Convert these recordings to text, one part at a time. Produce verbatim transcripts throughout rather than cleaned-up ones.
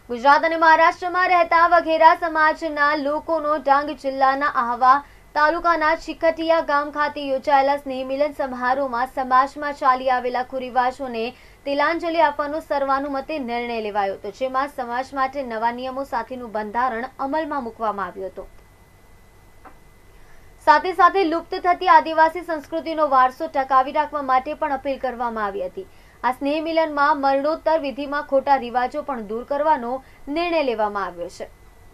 ગુજરાત અને મહારાષ્ટ્રમાં રહેતા વઘેરા સમાજના લોકોનો ડાંગ જિલ્લાના આહવા તાલુકાના ચીકટીયા ગામ ખાતે યોજાયેલા સ્નેહ મિલન સમારોહમાં સમાજમાં ચાલી આવેલા કુરિવાજોને તિલાંજલિ આપવાનો સર્વાનુમતે નિર્ણય લેવાયો હતો, જેમાં સમાજ માટે નવા નિયમો સાથેનું બંધારણ અમલમાં મૂકવામાં આવ્યું હતું। સાથે સાથે લુપ્ત થતી આદિવાસી સંસ્કૃતિનો વારસો ટકાવી રાખવા માટે પણ અપીલ કરવામાં આવી હતી। આ સ્નેહ મિલનમાં મરણોત્તર વિધિમાં ખોટા રિવાજો પણ દૂર કરવાનો નિર્ણય લેવામાં આવ્યો છે।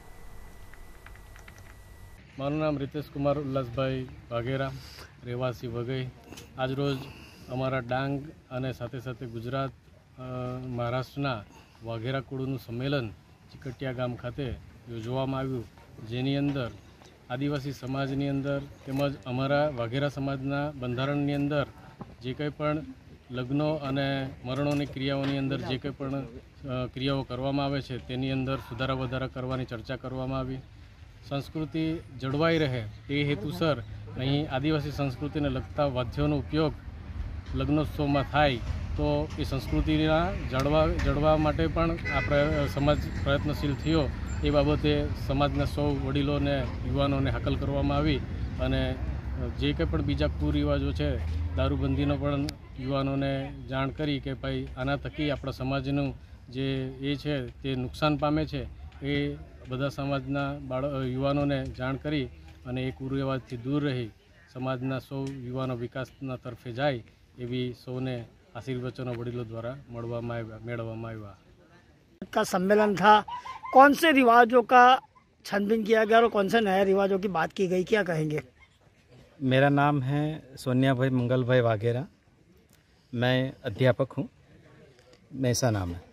મારું નામ રીતેશ કુમાર ઉલ્લાસભાઈ વાઘેરા, રહેવાસી વઘઈ। આજરોજ અમારા ડાંગ અને સાથે સાથે ગુજરાત મહારાષ્ટ્રના વાઘેરા કુળનું સંમેલન ચીકટીયા ગામ ખાતે યોજવામાં આવ્યું, જેની અંદર આદિવાસી સમાજની અંદર તેમજ અમારા વાઘેરા સમાજના બંધારણની અંદર જે કંઈ પણ લગ્નો અને મરણોની ક્રિયાઓની અંદર જે કંઈ પણ ક્રિયાઓ કરવામાં આવે છે તેની અંદર સુધારા વધારા કરવાની ચર્ચા કરવામાં આવી। સંસ્કૃતિ જળવાઈ રહે તે હેતુસર અહીં આદિવાસી સંસ્કૃતિને લગતા વાદ્યોનો ઉપયોગ લગ્નોત્સવમાં થાય તો એ સંસ્કૃતિના જળવા જળવા માટે પણ આ સમાજ પ્રયત્નશીલ થયો। એ બાબતે સમાજના સૌ વડીલોને યુવાનોને હાકલ કરવામાં આવી અને જે કંઈ પણ બીજા કુરિવાજો છે દારૂબંધીનો પણ યુવાનોને જાણ કરી કે ભાઈ આના થકી આપણા સમાજનું જે એ છે તે નુકસાન પામે છે, એ બધા સમાજના બાળ યુવાનોને જાણ કરી અને એ કુરિવાજથી દૂર રહી સમાજના સૌ યુવાનો વિકાસના તરફે જાય એવી સૌને આશીર્વચનો વડીલો દ્વારા મળવામાં આવ્યા મેળવવામાં આવ્યા। का सम्मेलन था, कौन से रिवाजों का छानबीन किया गया और कौन से नए रिवाजों की बात की गई, क्या कहेंगे? मेरा नाम है सोनिया भाई मंगल भाई वाघेरा, मैं अध्यापक हूँ, मैसा नाम है।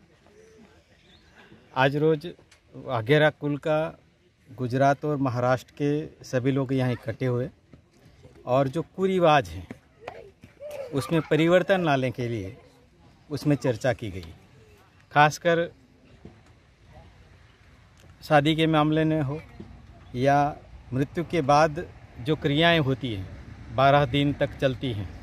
आज रोज वाघेरा कुल का गुजरात और महाराष्ट्र के सभी लोग यहाँ इकट्ठे हुए और जो कुरिवाज हैं उसमें परिवर्तन लाने के लिए उसमें चर्चा की गई। खासकर शादी के मामले में हो या मृत्यु के बाद जो क्रियाएं होती हैं बारह दिन तक चलती हैं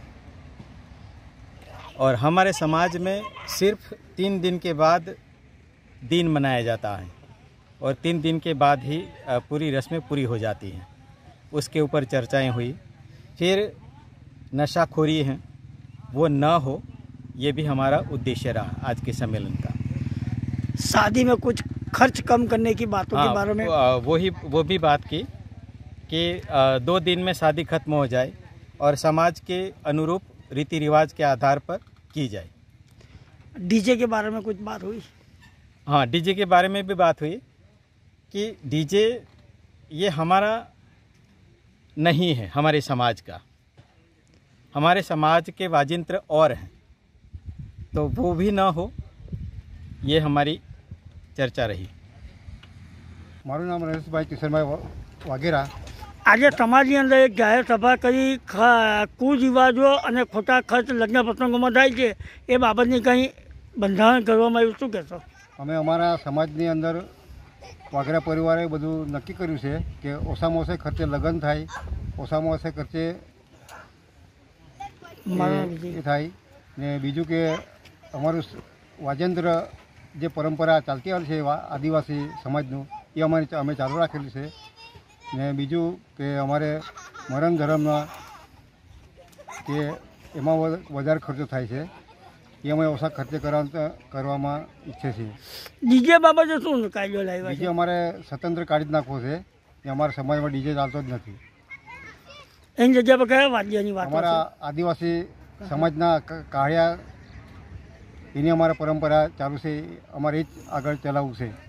और हमारे समाज में सिर्फ तीन दिन के बाद दिन मनाया जाता है और तीन दिन के बाद ही पूरी रस्में पूरी हो जाती हैं। उसके ऊपर चर्चाएं हुई। फिर नशाखोरी है वो न हो, ये भी हमारा उद्देश्य रहा आज के सम्मेलन का। शादी में कुछ खर्च कम करने की बातों के बारे में वो ही वो भी बात की कि दो दिन में शादी खत्म हो जाए और समाज के अनुरूप रीति रिवाज के आधार पर की जाए। डीजे के बारे में कुछ बात हुई? हाँ, डीजे के बारे में भी बात हुई कि डीजे ये हमारा नहीं है, हमारे समाज का। हमारे समाज के वाजिंत्र और हैं तो वो भी ना हो, ये हमारी चर्चा रही। मारू नाम रमेश भाई किशन भाई वाघेरा। आज समाज अंदर एक जाहिर सभा करी कुरिवाजों और खोटा खर्च लग्न प्रसंगों में थाय छे ए बाबतनी कहीं બંધારણ કરવામાં આવ્યું, શું કહેશો? અમે અમારા સમાજની અંદર વાઘેરા પરિવારે બધું નક્કી કર્યું છે કે ઓછામાં ઓછા ખર્ચે લગ્ન થાય, ઓછામાં ઓછા ખર્ચે એ થાય ને બીજું કે અમારું વાજેન્દ્ર જે પરંપરા ચાલતી આવે છે આદિવાસી સમાજનું એ અમારી અમે ચાલુ રાખેલી છે ને બીજું કે અમારે મરણ ધર્મના કે એમાં વધારે ખર્ચો થાય છે એ અમે ઓછા ખર્ચે કરવા કરવામાં ઈચ્છે છીએ। ડીજે બાબતે શું કાયદો લાવ્યા? ડીજે અમારે સ્વતંત્ર કાઢી જ નાખવો છે ને અમારા સમાજમાં ડીજે ચાલતો જ નથી। એની જગ્યા પર કયા વાદ્યની વાત? અમારા આદિવાસી સમાજના કાળિયા એની અમારા પરંપરા ચાલુ છે, અમારે એ જ આગળ ચલાવવું છે।